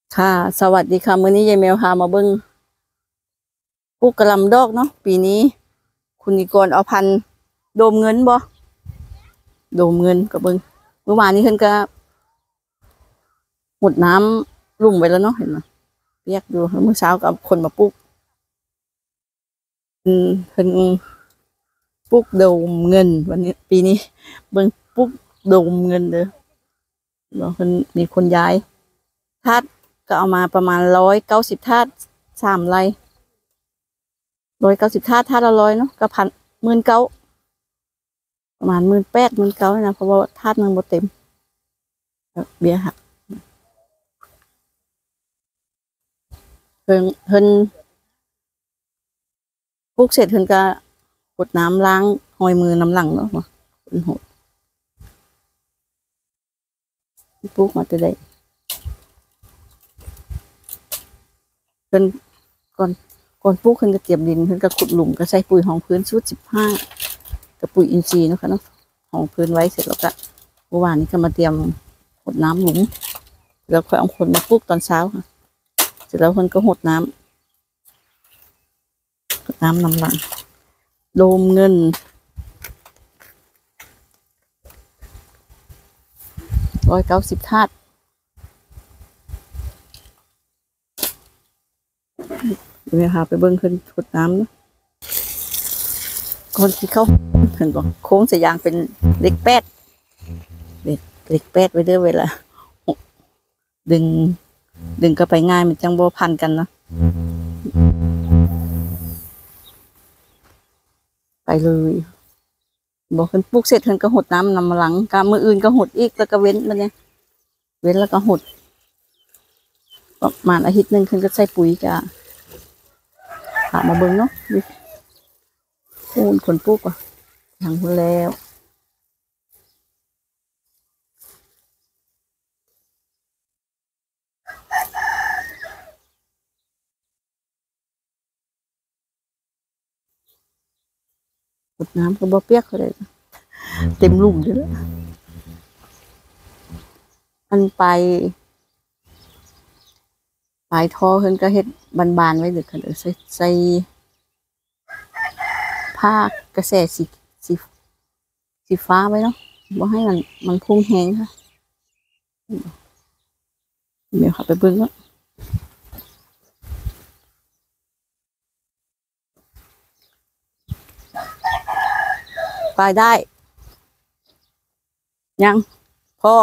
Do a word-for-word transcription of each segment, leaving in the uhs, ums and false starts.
ค่ะสวัสดีค่ะมื้อนี้ยายแมวพามาเบิ่งปลูกกะหล่ำดอกเนาะปีนี้คุณนิกรเอาพันธุ์โดมเงินบ่โดมเงินก็เบิ่งเมื่อวานนี้เพิ่นก็หดน้ำลุ่มไว้แล้วเนาะเห็นไหมเปียกอยู่เมื่อเช้าก็เอาคนมาปลูกอืมเพิ่นปลูกโดมเงินวันนี้ปีนี้เบิ่งปลูกโดมเงินเด้อเนาะเพิ่นมีคนย้ายธาตุก็เอามาประมาณร้อยเก้าสิบธาตุสามไร่ร้อยเก้าสิบธาตุธาตุละร้อยเนาะก็พันหมื่นเก้าประมาณหมื่นแปดหมื่นเก้านะเพราะว่าธาตุมันบ่เต็มเบี้ยหักเพิ่นเพิ่นปลูกเสร็จเพิ่นก็กดน้ำล้างหอยมือน้ำหลังเนาะเพิ่นโหดปลูกมาแต่ได้เพิ่นก่อนก่อนปลูกเพิ่นก็เตรียมดินเพิ่นก็ขุดหลุมก็ใส่ปุ๋ยหองพื้นสูตรสิบห้ากับปุ๋ยอินทรีย์เนาะค่ะเนาะหองพื้นไว้เสร็จแล้วก็เมื่อวานนี้ก็มาเตรียมหดน้ำหลุมแล้วค่อยเอาคนมาปลูกตอนเช้าค่ะเสร็จแล้วคนก็หดน้ำหดน้ำน้ำหลังโดมเงินร้อยเก้าสิบธาตุเดี๋ยวพาไปเบิ้งขึ้นหดน้ำเนาะคนที่เขาเห็นบอกโค้งสายยางเป็นเล็กแปดเล็กเล็กแปดไว้เด้อเวลาดึงดึงก็ไปง่ายมันจังโบพันกันเนาะไปเลยบอกเพิ่นปลูกเสร็จเพิ่นก็หดน้ำนำมาหลังกามืออื่นก็หดอีกแล้วก็เว้นมันเนี่ยเว้นแล้วก็หดประมาณอาทิตย์หนึ่งเพิ่นก็ใส่ปุ๋ยจ้ะหามาเบิ่งเนาะโอ้คนปลูกอ่ะทางคนแล้วหดน้ำก็บ่เปียกเลยเต็มลุ่มเลยอันไปปลายท่อเพิ่นก็เฮ็ดบานๆไว้เด้อค่ะเด้อใส่ใส่ผ้ากระแสสีสีสีฟ้าไว้เนาะบ่ให้มันมันพุ่งแห้งค่ะเดี๋ยวค่ะไปเบิ่งว่าปลายได้ยังพอ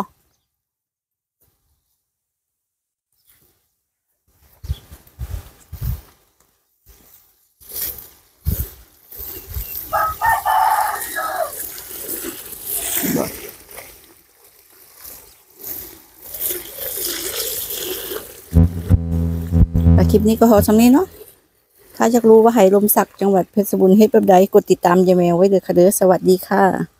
คลิปนี้ก็พอสำนี้เนาะถ้าอยากรู้ว่าไหลมศักดิ์จังหวัดเพชรบูรณ์เฮ็ดแบบใดกดติดตามยายแมวไว้เลยค่ะเด้อสวัสดีค่ะ